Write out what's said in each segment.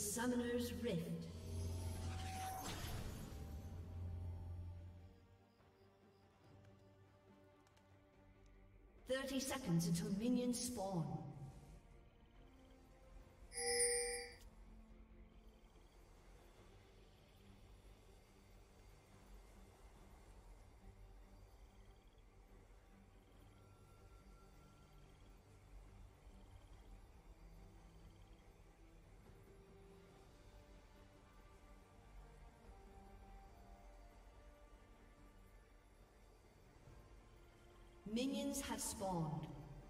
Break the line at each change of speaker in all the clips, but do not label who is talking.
Summoner's Rift. "30 seconds until minions spawn." Minions have spawned.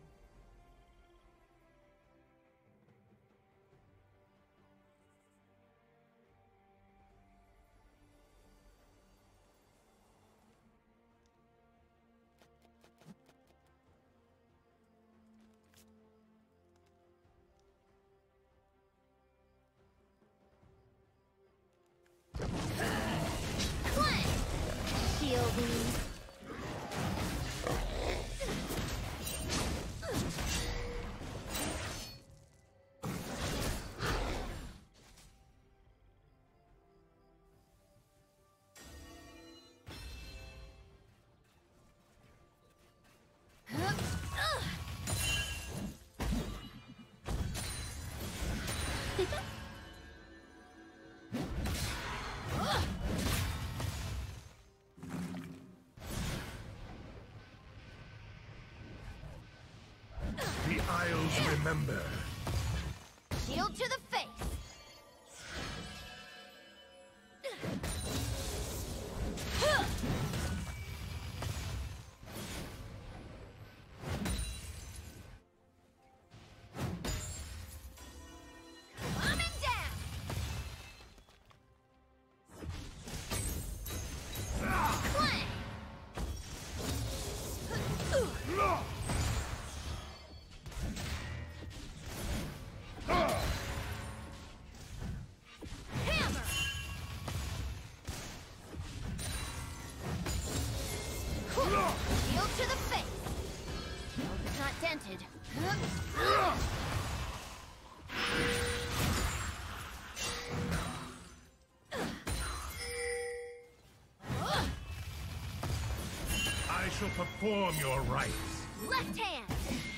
Shielding.
The Isles remember.
Shield to the face. Shield to the face. Hope it's not dented.
I shall perform your rites.
Left hand.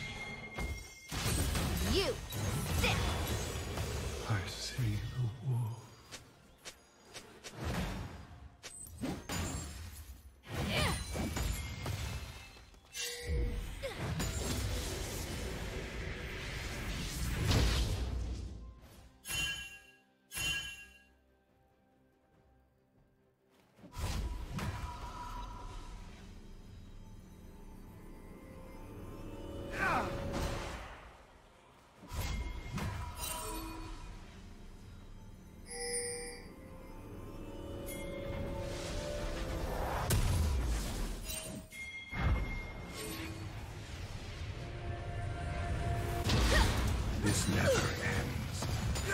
You sit.
I see the wolf. This never ends.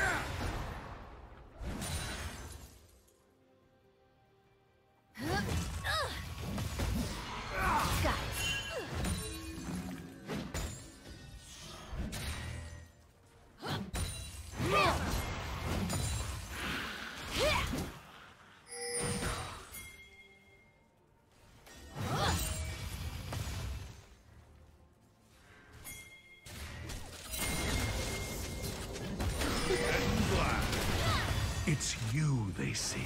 It's you they seek.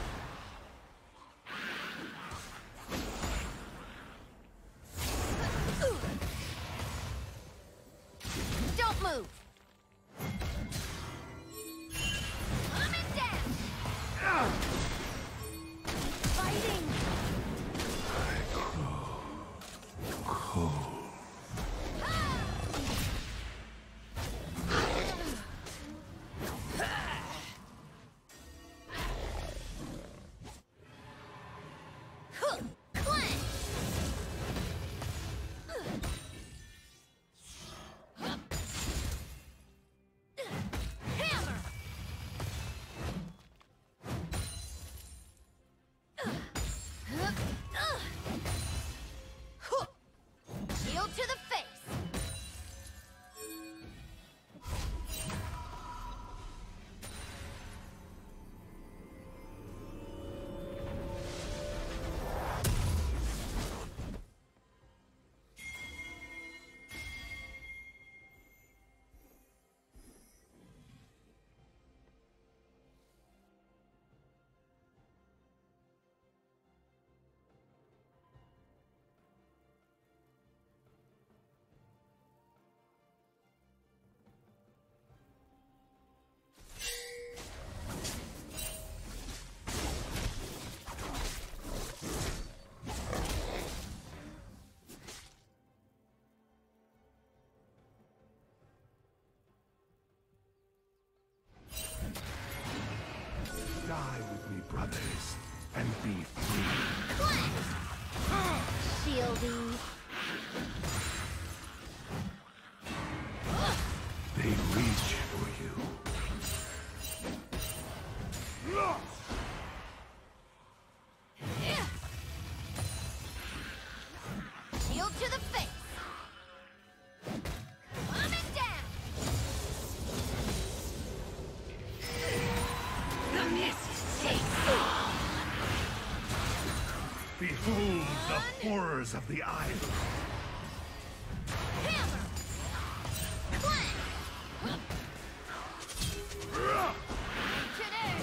Don't move. Coming down. Fighting.
I grow cold. brothers and be free.
Shieldy.
They reach for you.
Shield to the face. Coming down. The mist is safe.
Behold the horrors of the isle.
Hammer. Clang. Today.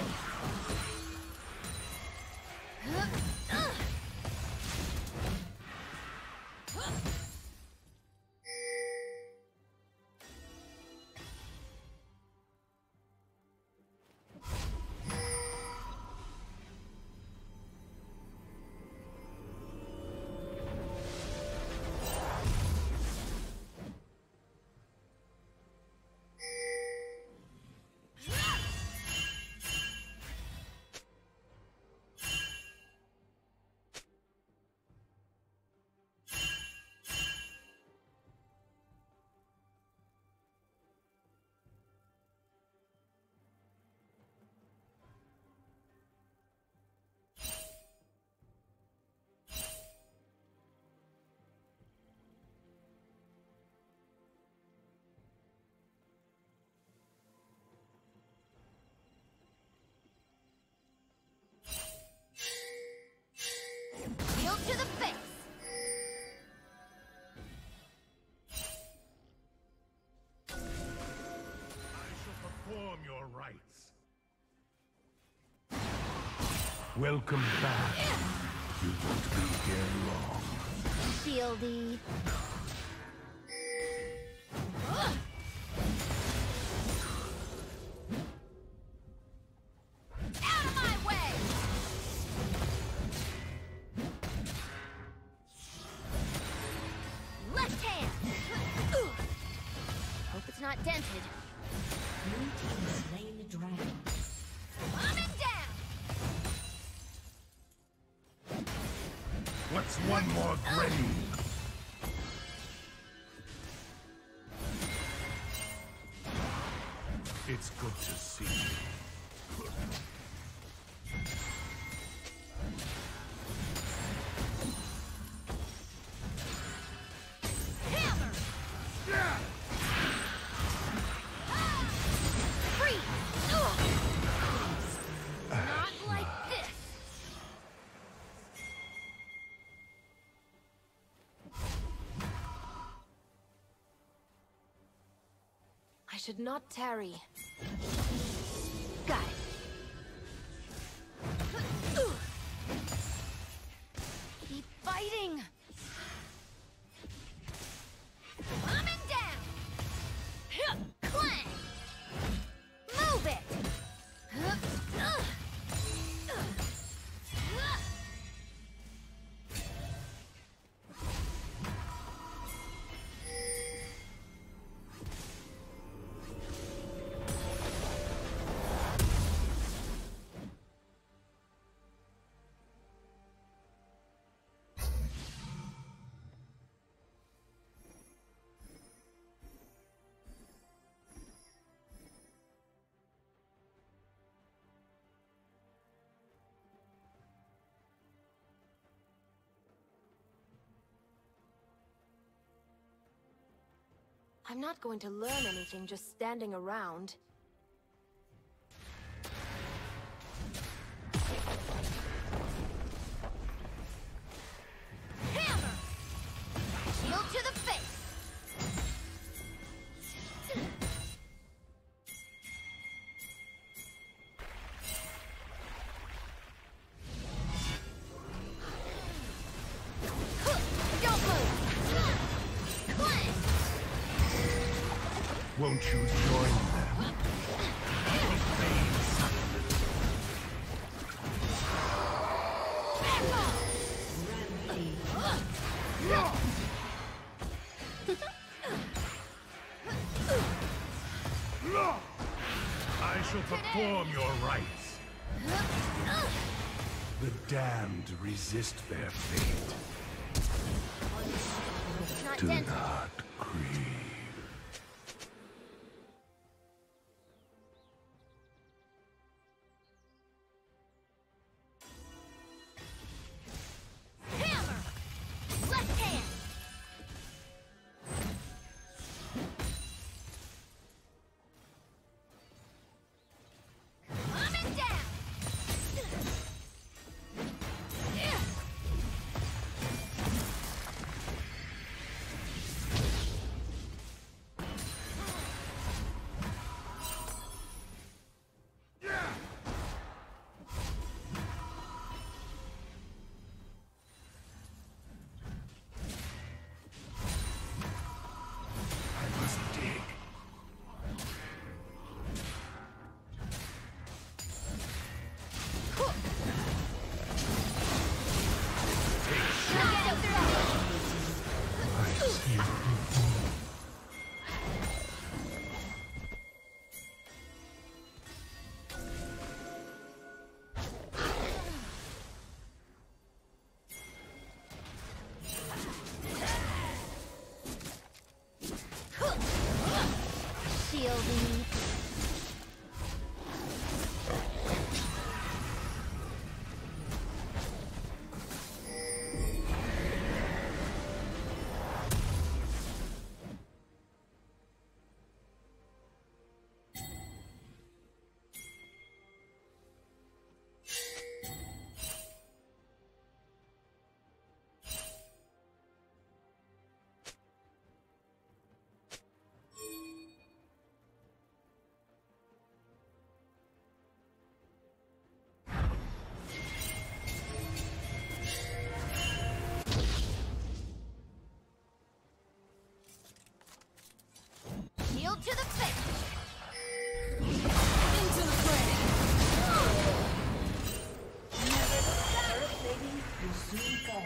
Shield to the face.
I shall perform your rites. Welcome back. You won't be here long.
Shieldy. Out of my way! Left hand! Hope it's not dented.
Blue team has slain the dragon.
Coming down!
What's one more grave? It's good to see you.
Hammer! Freeze! Not like this! I should not tarry. Got it. Keep fighting! Coming down! Clang! Move it! I'm not going to learn anything just standing around. Hammer! Shield to the face! Don't move! Clang!
Won't you join them?
Back off!
I shall perform your rites. The damned resist their fate.
Not
Do
dented.
not grieve.
Hammer! Left hand! Coming down!
I must dig. I see.
Shielding. Shield to the face! Into the fray!
Will soon fall.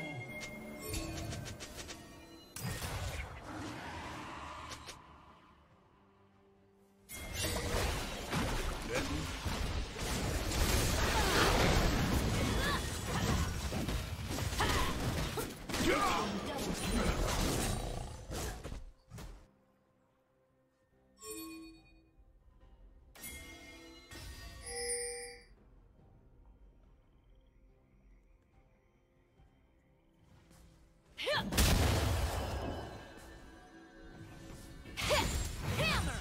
Hammer!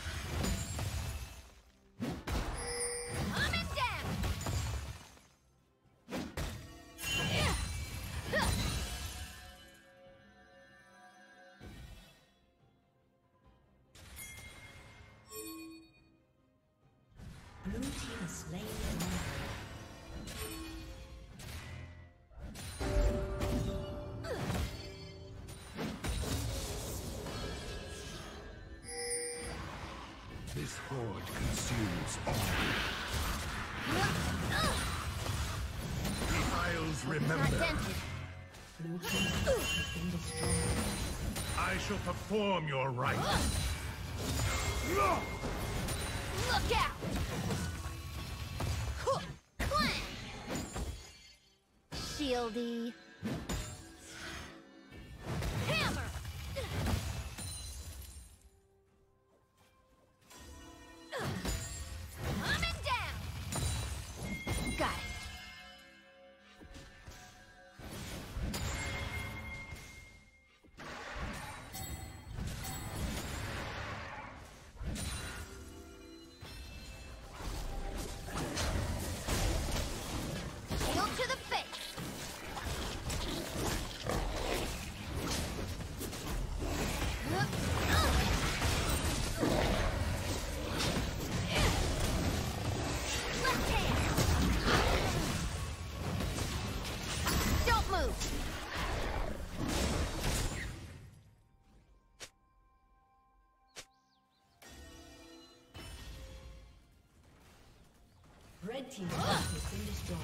Coming down!
Blue team has slain the dragon.
This horde consumes all. The Isles
Not
remember.
dented.
Blue team's turret has been destroyed.
I shall perform your rites.
Look out! Clang! Shieldy. Hammer! Coming down! Got it. Shield to the face! Left hand! Don't move!
Red team's turret has been destroyed.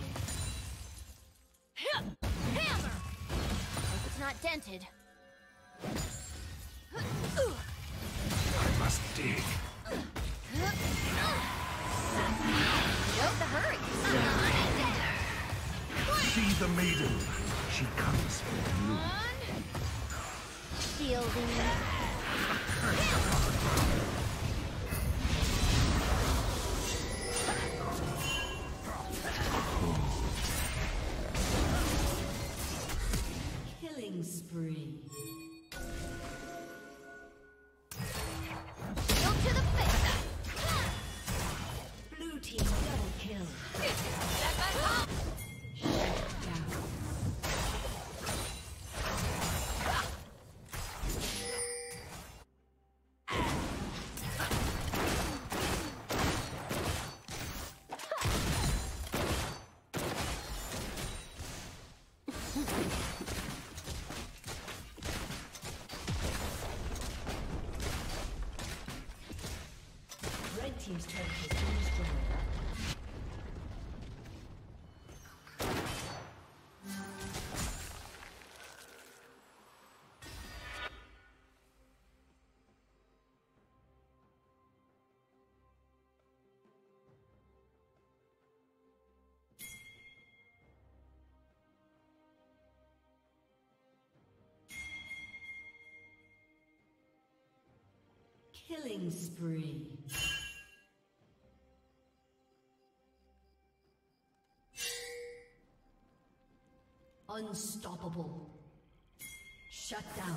Hammer! Hope it's not dented.
I must dig.
Note the hurry.
See the maiden. She comes for you.
Shielding.
Killing spree.
Go to the face.
Blue team double kill. Shut down. Red team's turret has been destroyed. Killing spree. Unstoppable. Shut down.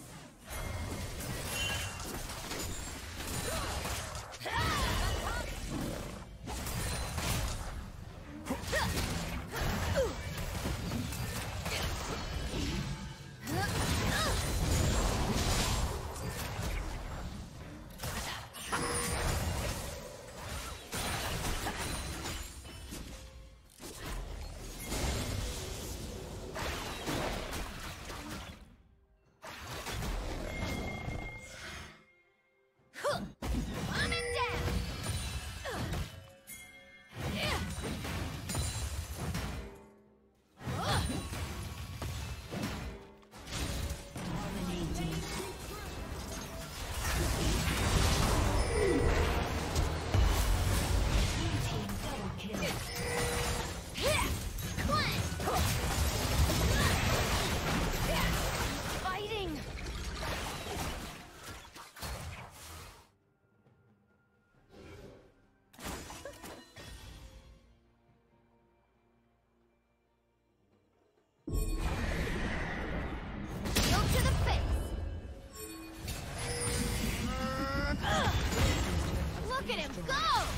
Look at him go!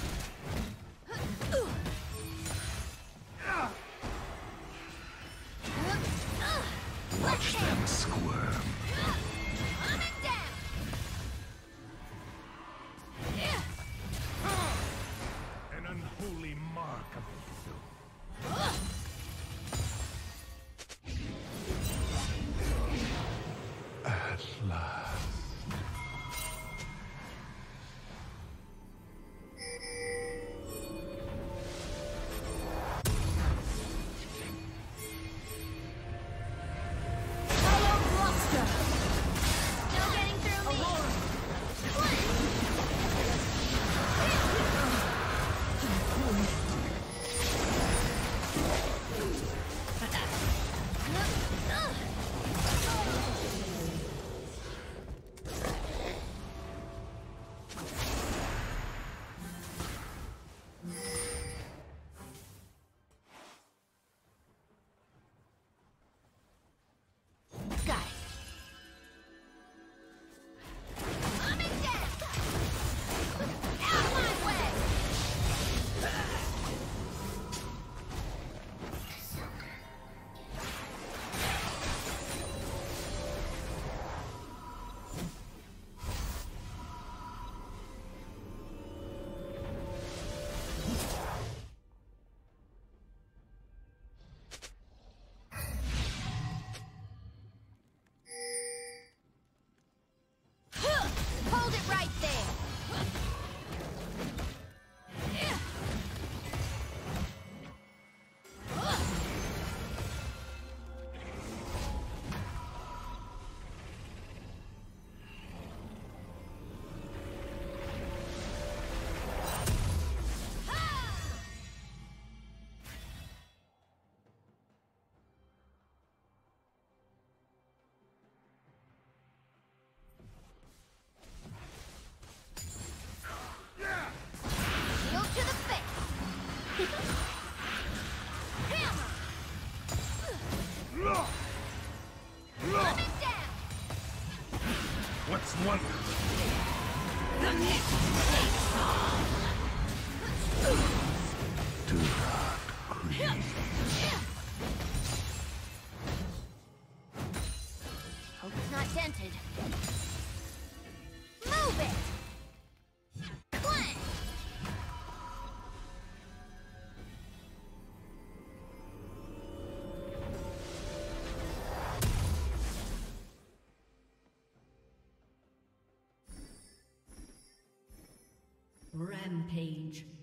Watch them squirm. An unholy mark of the At last. What's one? Do not grieve.
Hope it's not dented. Move it! Clang!
Rampage.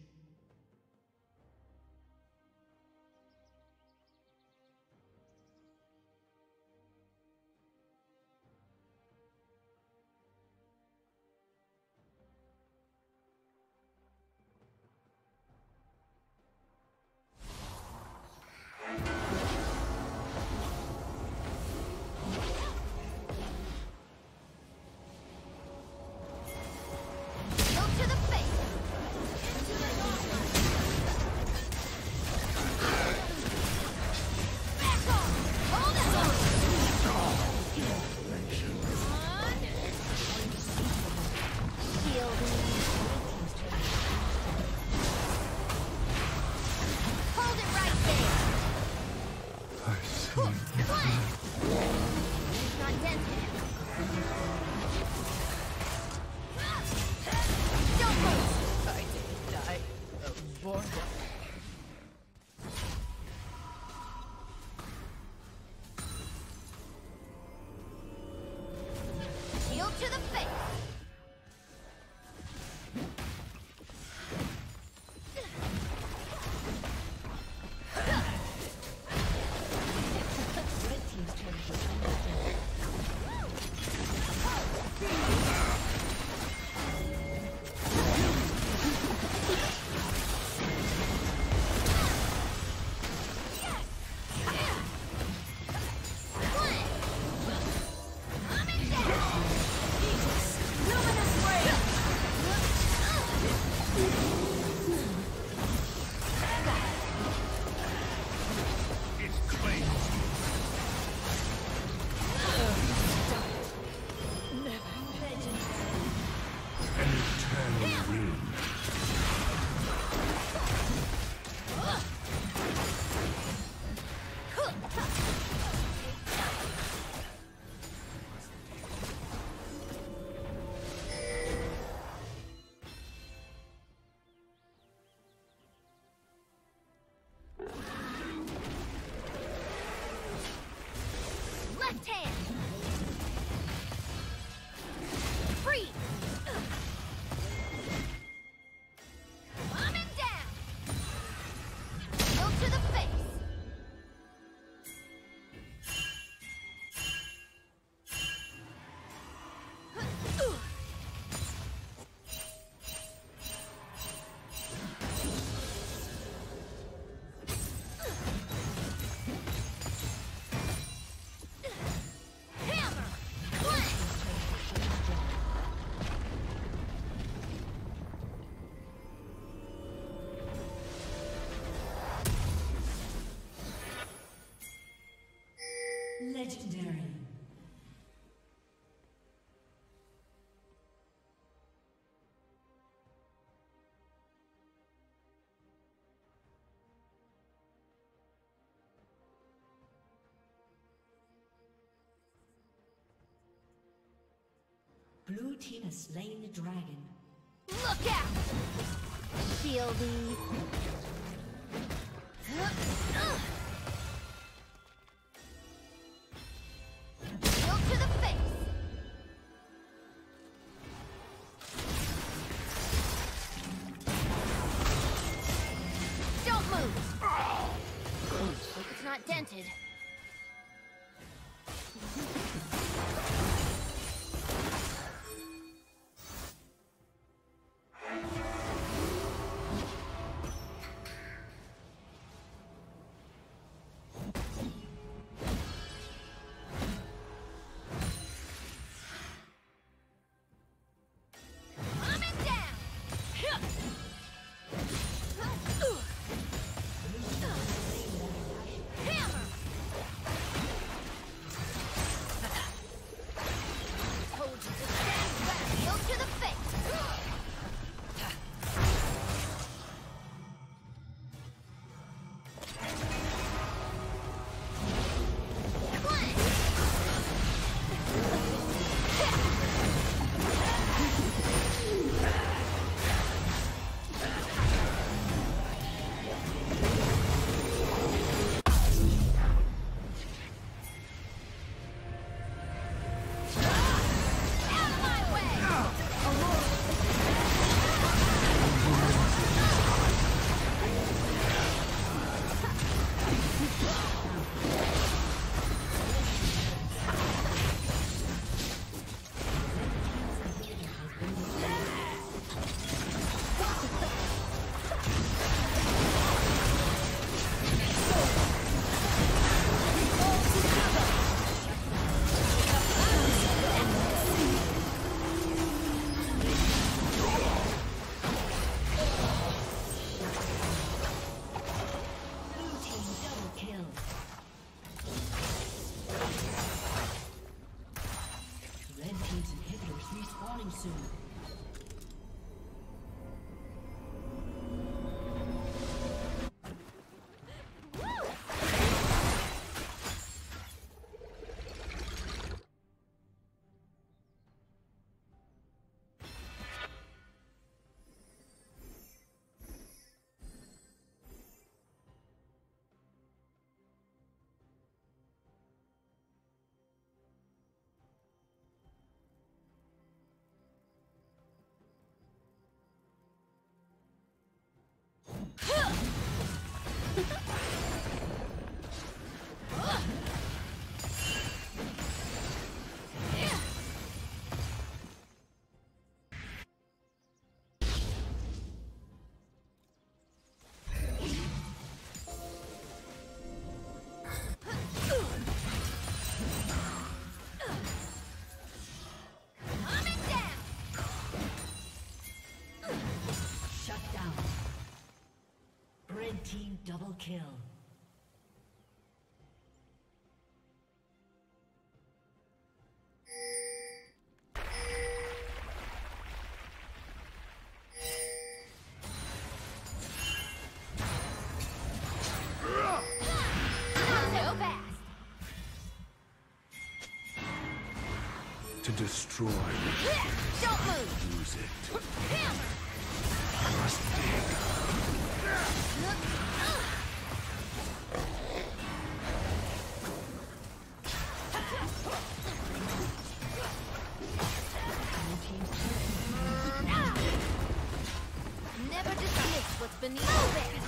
Go to the face! Back off! Hold it! Shield. Hold it right there!
I see.
Clang! Not dented. Don't move!
I didn't die of boredom.
Shield to the face!
Red team's turret has been destroyed.
It's clean. An eternal wind.
Left hand! Freeze! Coming down! Go to the face! Hammer! Clang!
Legendary. Blue team has slain the dragon.
Look out! Shieldy. Shield to the face. Don't move. Hope it's not dented. Coming down. Hammer.
soon. Team double kill.
To destroy.
Don't move.
Use it.
Hammer.
Must
Never dismiss what's beneath the bed.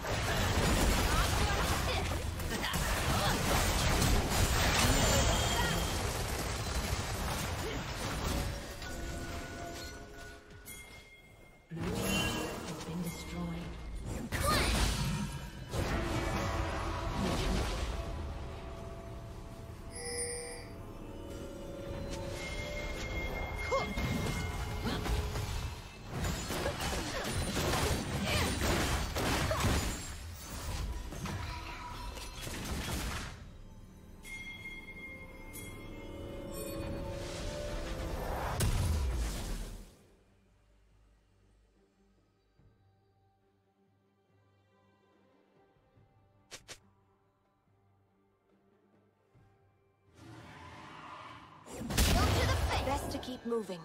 Best to keep moving.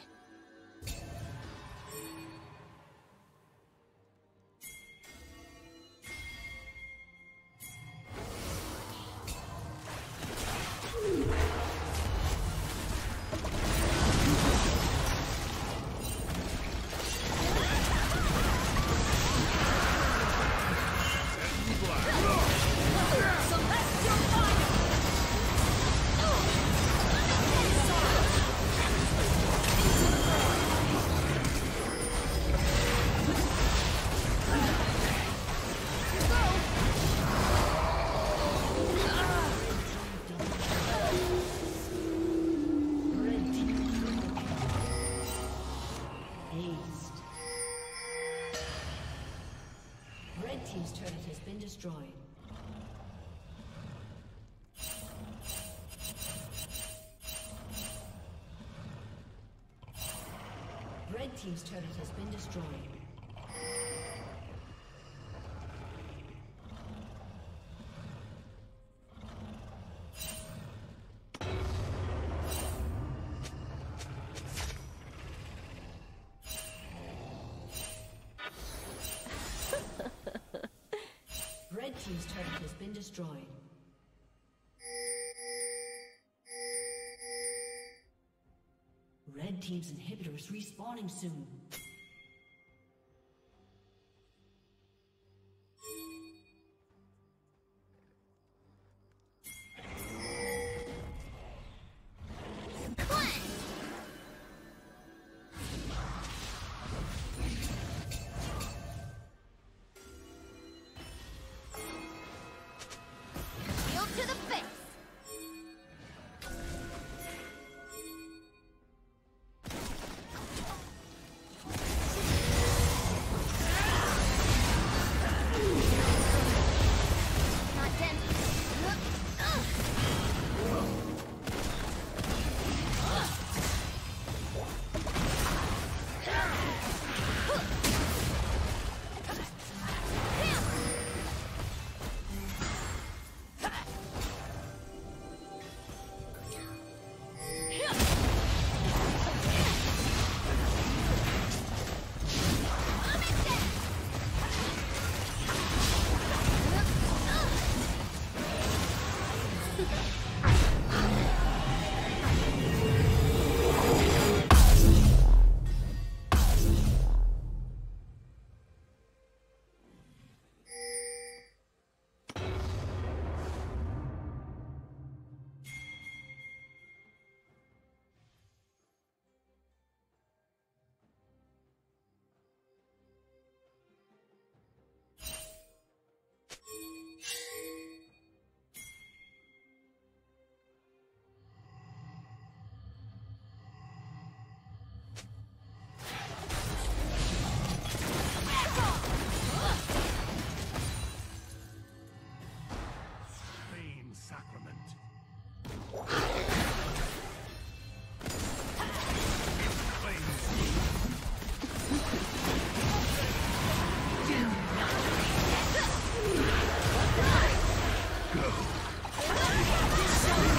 Team's turret has been destroyed. Red Team's turret has been destroyed. Red Team's turret has been destroyed. Red Team's inhibitor is respawning soon.
Go.